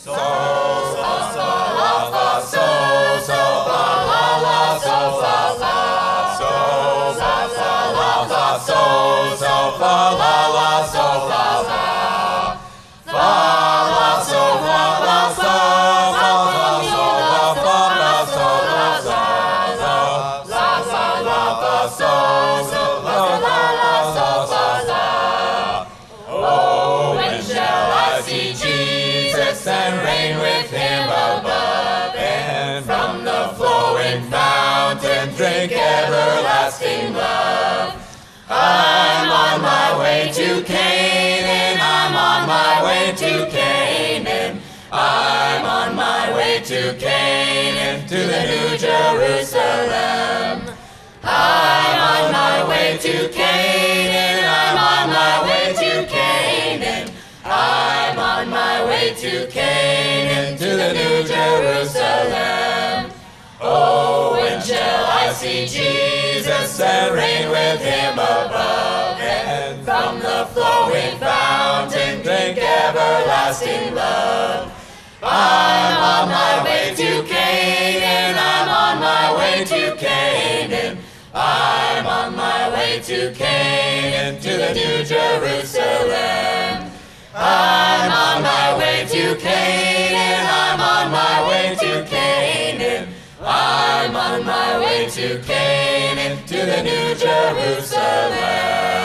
And reign with him above, and from the flowing fountain drink everlasting love. I'm on my way to Canaan, I'm on my way to Canaan, I'm on my way to Canaan, to the New Jerusalem. I'm on my way to Canaan, I'm on my way to Canaan, I'm on my way to Canaan, to the New Jerusalem. Oh, when shall I see Jesus and reign with him above, and from the flowing fountain drink everlasting love. I'm on my way to Canaan, I'm on my way to Canaan, I'm on my way to Canaan, to the New Jerusalem. I'm on my way to Canaan, I'm on my way to Canaan, I'm on my way to Canaan, to the New Jerusalem.